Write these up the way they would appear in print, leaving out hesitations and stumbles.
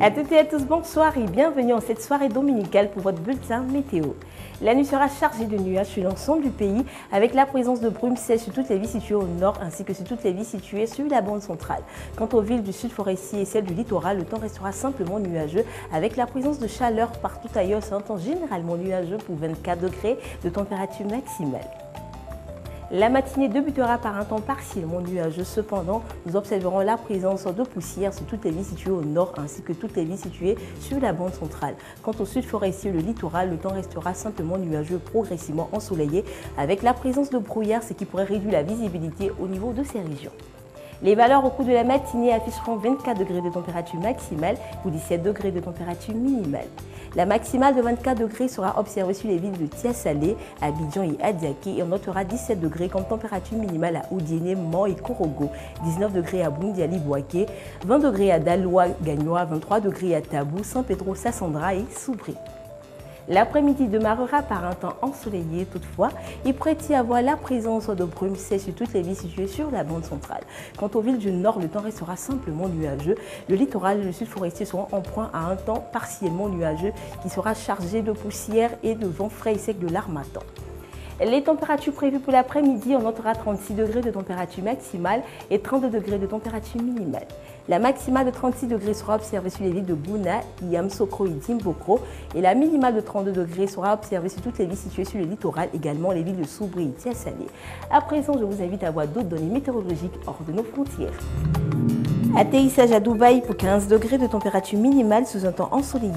À toutes et à tous, bonsoir et bienvenue en cette soirée dominicale pour votre bulletin météo. La nuit sera chargée de nuages sur l'ensemble du pays avec la présence de brumes sèches sur toutes les villes situées au nord ainsi que sur toutes les villes situées sur la bande centrale. Quant aux villes du sud forestier et celles du littoral, le temps restera simplement nuageux avec la présence de chaleur partout ailleurs. C'est un temps généralement nuageux pour 24 degrés de température maximale. La matinée débutera par un temps partiellement nuageux. Cependant, nous observerons la présence de poussière sur toutes les villes situées au nord ainsi que toutes les villes situées sur la bande centrale. Quant au sud forestier et le littoral, le temps restera simplement nuageux, progressivement ensoleillé avec la présence de brouillard, ce qui pourrait réduire la visibilité au niveau de ces régions. Les valeurs au cours de la matinée afficheront 24 degrés de température maximale ou 17 degrés de température minimale. La maximale de 24 degrés sera observée sur les villes de Tia-Salé, Abidjan et Adiaké et on notera 17 degrés comme température minimale à Oudiéné, Mans et Korogo, 19 degrés à Boundiali-Bouaké, 20 degrés à Daloa-Gagnoa, 23 degrés à Tabou, San Pedro, Sassandra et Soubré. L'après-midi démarrera par un temps ensoleillé, toutefois, il pourrait y avoir la présence de brumes sèches sur toutes les villes situées sur la bande centrale. Quant aux villes du nord, le temps restera simplement nuageux. Le littoral et le sud forestier seront en point à un temps partiellement nuageux qui sera chargé de poussière et de vent frais et sec de l'harmattan. Les températures prévues pour l'après-midi, on notera 36 degrés de température maximale et 32 degrés de température minimale. La maximale de 36 degrés sera observée sur les villes de Bouna, Yamsokro et Dimbokro et la minimale de 32 degrés sera observée sur toutes les villes situées sur le littoral, également les villes de Soubré et Tia-Salé. À présent, je vous invite à voir d'autres données météorologiques hors de nos frontières. Atterrissage à Dubaï pour 15 degrés de température minimale sous un temps ensoleillé.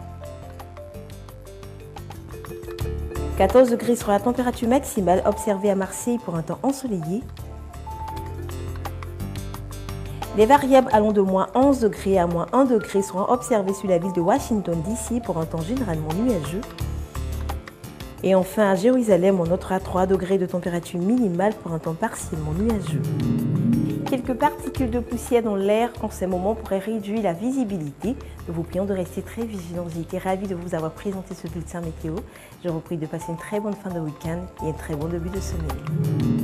14 degrés sera la température maximale observée à Marseille pour un temps ensoleillé. Les variables allant de moins 11 degrés à moins 1 degré seront observées sur la ville de Washington DC pour un temps généralement nuageux. Et enfin à Jérusalem, on notera 3 degrés de température minimale pour un temps partiellement nuageux. Quelques particules de poussière dans l'air en ces moments pourraient réduire la visibilité. Nous vous prions de rester très vigilants. J'ai été ravie de vous avoir présenté ce bulletin météo. Je vous prie de passer une très bonne fin de week-end et un très bon début de semaine.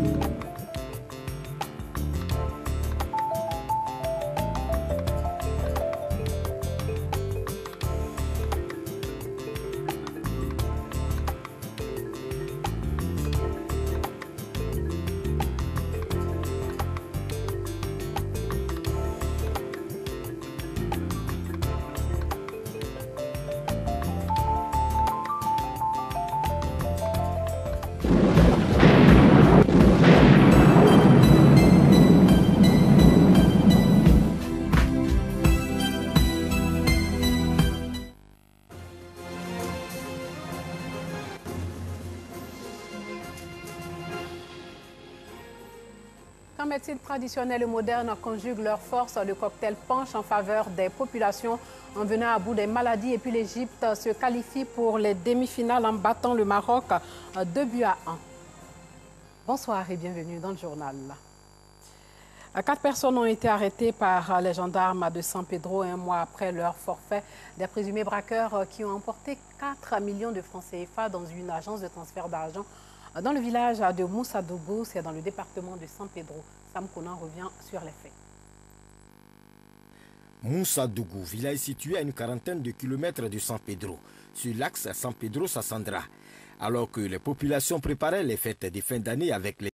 Quand médecine traditionnelle et moderne conjuguent leurs forces, le cocktail penche en faveur des populations en venant à bout des maladies. Et puis l'Égypte se qualifie pour les demi-finales en battant le Maroc 2-1. Bonsoir et bienvenue dans le journal. 4 personnes ont été arrêtées par les gendarmes de San Pedro un mois après leur forfait. Des présumés braqueurs qui ont emporté 4 millions de francs CFA dans une agence de transfert d'argent dans le village de Moussadougou, c'est dans le département de San Pedro. Sam Konan revient sur les faits. Moussadougou, village situé à une quarantaine de kilomètres de San Pedro, sur l'axe San Pedro-Sassandra. Alors que les populations préparaient les fêtes de fin d'année avec les